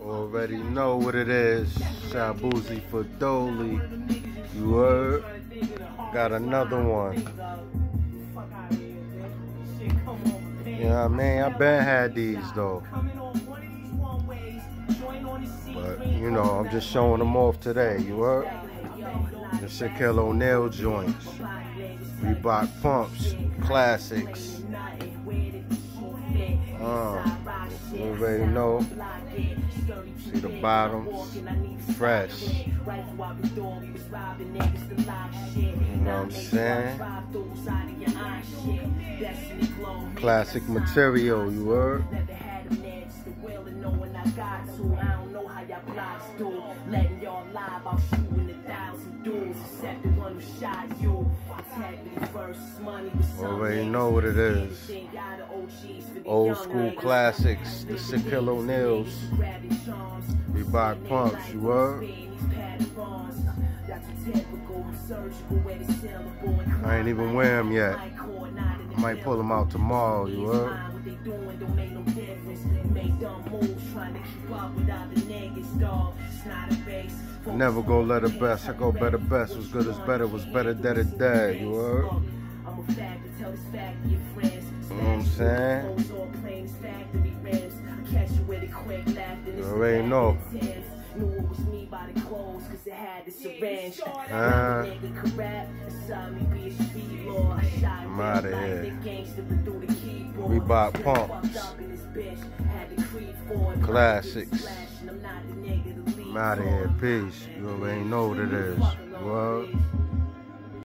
Already know what it is. Shabuzi for Dolly. You heard? Got another one. Yeah, I mean, I been had these though. But, you know, I'm just showing them off today. You heard? The Shaquille O'Neal joints. Reebok pumps. Classics. You already know. See the bottoms. Fresh. You know what I'm saying? Classic material, you heard? Already know what it is. Old school classics, the Shaquille O'Neals, Reebok pumps, you heard? I ain't even wear them yet. I might pull them out tomorrow, you heard? Never go let it best. I go better best. Was good as better. Was better dead as dead. You heard? You know what I'm saying? You already know. I'm out of here. Reebok pumps. Classics. I'm out of here. Peace. You already know what it is. Well.